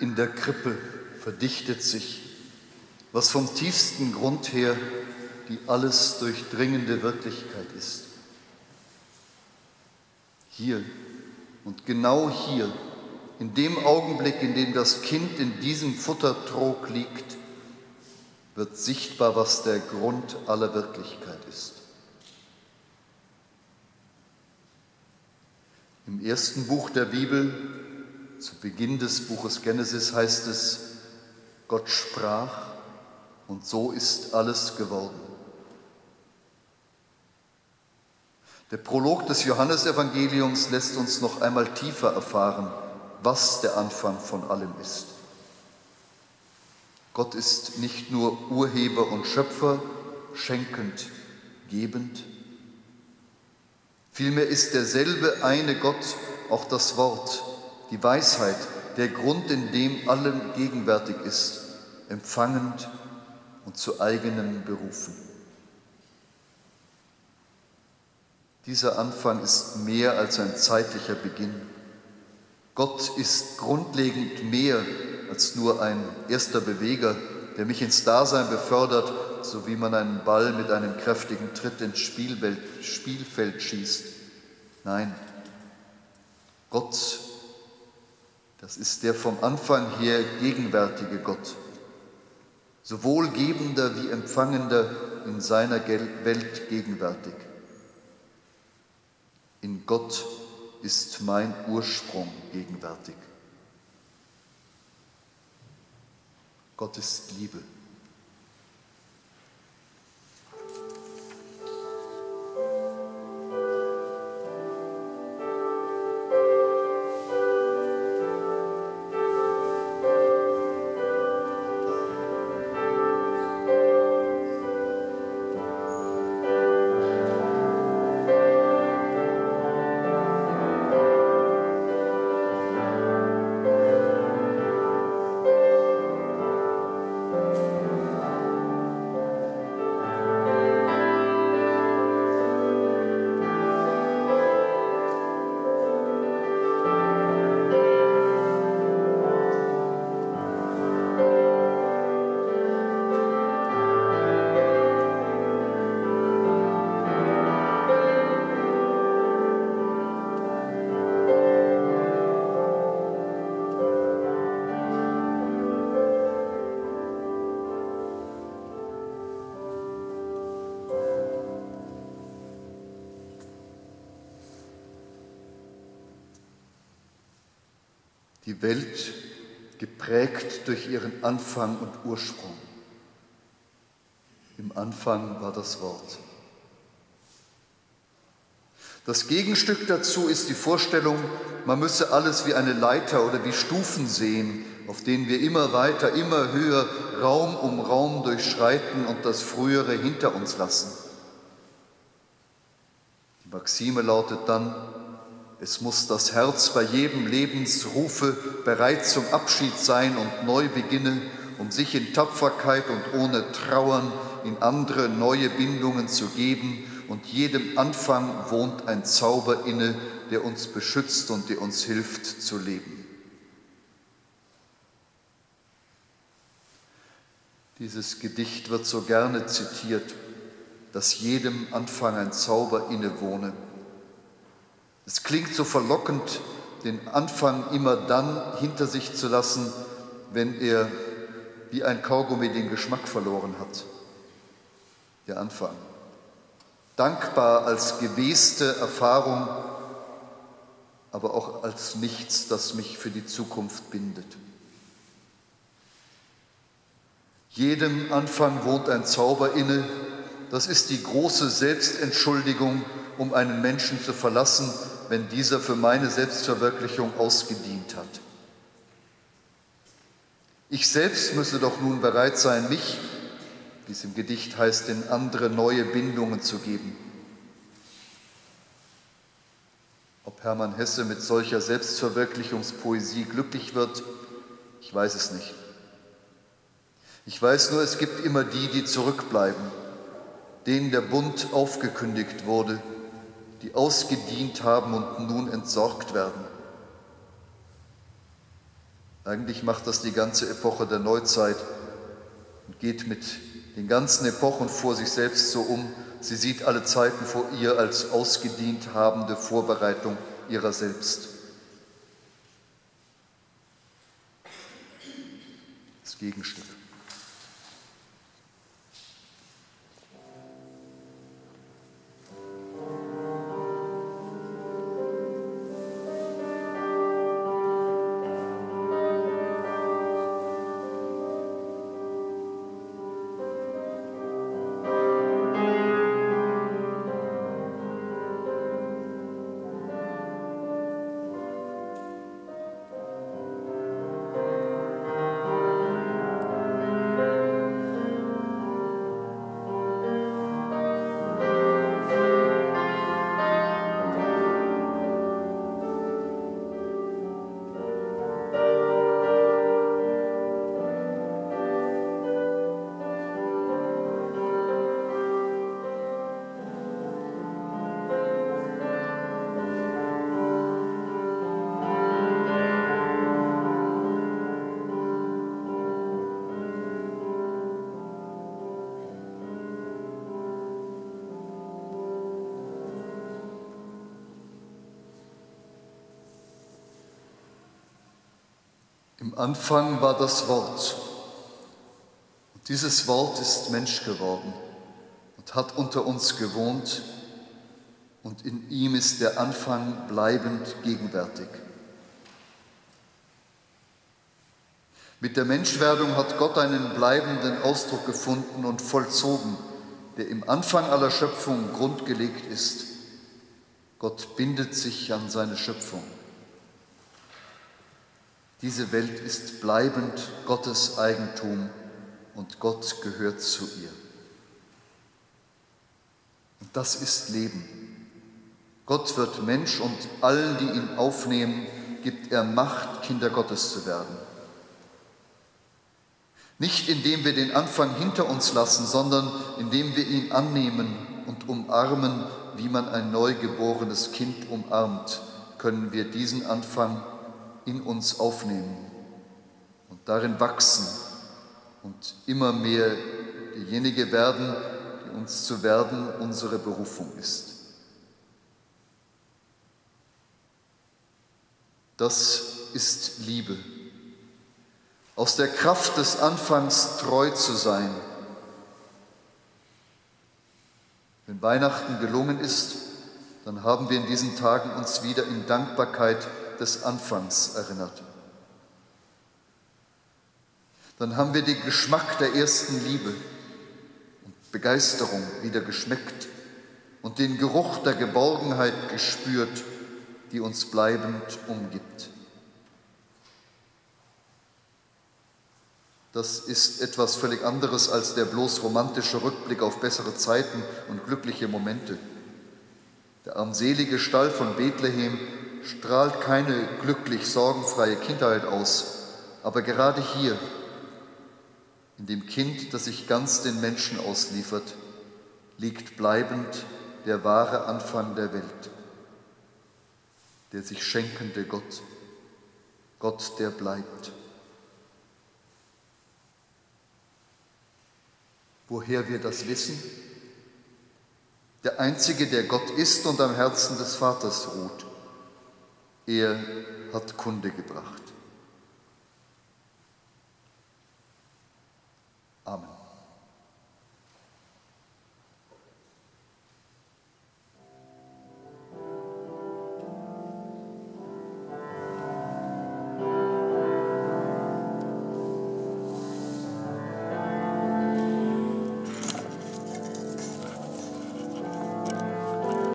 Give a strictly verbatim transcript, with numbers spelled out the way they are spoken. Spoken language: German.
in der Krippe verdichtet sich, was vom tiefsten Grund her die alles durchdringende Wirklichkeit ist. Hier und genau hier, in dem Augenblick, in dem das Kind in diesem Futtertrog liegt, wird sichtbar, was der Grund aller Wirklichkeit ist. Im ersten Buch der Bibel, zu Beginn des Buches Genesis, heißt es: Gott sprach, und so ist alles geworden. Der Prolog des Johannesevangeliums lässt uns noch einmal tiefer erfahren, was der Anfang von allem ist. Gott ist nicht nur Urheber und Schöpfer, schenkend, gebend. Vielmehr ist derselbe eine Gott auch das Wort, die Weisheit, der Grund, in dem allem gegenwärtig ist, empfangend und zu eigenem berufen. Dieser Anfang ist mehr als ein zeitlicher Beginn. Gott ist grundlegend mehr als nur ein erster Beweger, der mich ins Dasein befördert, so wie man einen Ball mit einem kräftigen Tritt ins Spielfeld, Spielfeld schießt. Nein, Gott, das ist der vom Anfang her gegenwärtige Gott, sowohl Gebender wie Empfangender in seiner Welt gegenwärtig. In Gott ist mein Ursprung gegenwärtig. Gott ist Liebe. Die Welt geprägt durch ihren Anfang und Ursprung. Im Anfang war das Wort. Das Gegenstück dazu ist die Vorstellung, man müsse alles wie eine Leiter oder wie Stufen sehen, auf denen wir immer weiter, immer höher, Raum um Raum durchschreiten und das Frühere hinter uns lassen. Die Maxime lautet dann: Es muss das Herz bei jedem Lebensrufe bereit zum Abschied sein und neu beginnen, um sich in Tapferkeit und ohne Trauern in andere neue Bindungen zu geben. Und jedem Anfang wohnt ein Zauber inne, der uns beschützt und der uns hilft zu leben. Dieses Gedicht wird so gerne zitiert, dass jedem Anfang ein Zauber innewohne. Es klingt so verlockend, den Anfang immer dann hinter sich zu lassen, wenn er wie ein Kaugummi den Geschmack verloren hat. Der Anfang. Dankbar als geweste Erfahrung, aber auch als nichts, das mich für die Zukunft bindet. Jedem Anfang wohnt ein Zauber inne. Das ist die große Selbstentschuldigung, um einen Menschen zu verlassen, wenn dieser für meine Selbstverwirklichung ausgedient hat. Ich selbst müsse doch nun bereit sein, mich, wie es im Gedicht heißt, in andere neue Bindungen zu geben. Ob Hermann Hesse mit solcher Selbstverwirklichungspoesie glücklich wird, ich weiß es nicht. Ich weiß nur, es gibt immer die, die zurückbleiben, denen der Bund aufgekündigt wurde, die ausgedient haben und nun entsorgt werden. Eigentlich macht das die ganze Epoche der Neuzeit und geht mit den ganzen Epochen vor sich selbst so um. Sie sieht alle Zeiten vor ihr als ausgedient habende Vorbereitung ihrer selbst. Das Gegenstück. Im Anfang war das Wort. Und dieses Wort ist Mensch geworden und hat unter uns gewohnt, und in ihm ist der Anfang bleibend gegenwärtig. Mit der Menschwerdung hat Gott einen bleibenden Ausdruck gefunden und vollzogen, der im Anfang aller Schöpfung grundgelegt ist. Gott bindet sich an seine Schöpfung. Diese Welt ist bleibend Gottes Eigentum und Gott gehört zu ihr. Und das ist Leben. Gott wird Mensch und allen, die ihn aufnehmen, gibt er Macht, Kinder Gottes zu werden. Nicht indem wir den Anfang hinter uns lassen, sondern indem wir ihn annehmen und umarmen, wie man ein neugeborenes Kind umarmt, können wir diesen Anfang in uns aufnehmen und darin wachsen und immer mehr diejenige werden, die uns zu werden unsere Berufung ist. Das ist Liebe. Aus der Kraft des Anfangs treu zu sein. Wenn Weihnachten gelungen ist, dann haben wir in diesen Tagen uns wieder in Dankbarkeit des Anfangs erinnert. Dann haben wir den Geschmack der ersten Liebe und Begeisterung wieder geschmeckt und den Geruch der Geborgenheit gespürt, die uns bleibend umgibt. Das ist etwas völlig anderes als der bloß romantische Rückblick auf bessere Zeiten und glückliche Momente. Der armselige Stall von Bethlehem strahlt keine glücklich sorgenfreie Kindheit aus, aber gerade hier, in dem Kind, das sich ganz den Menschen ausliefert, liegt bleibend der wahre Anfang der Welt, der sich schenkende Gott, Gott, der bleibt. Woher wir das wissen? Der Einzige, der Gott ist und am Herzen des Vaters ruht. Er hat Kunde gebracht. Amen.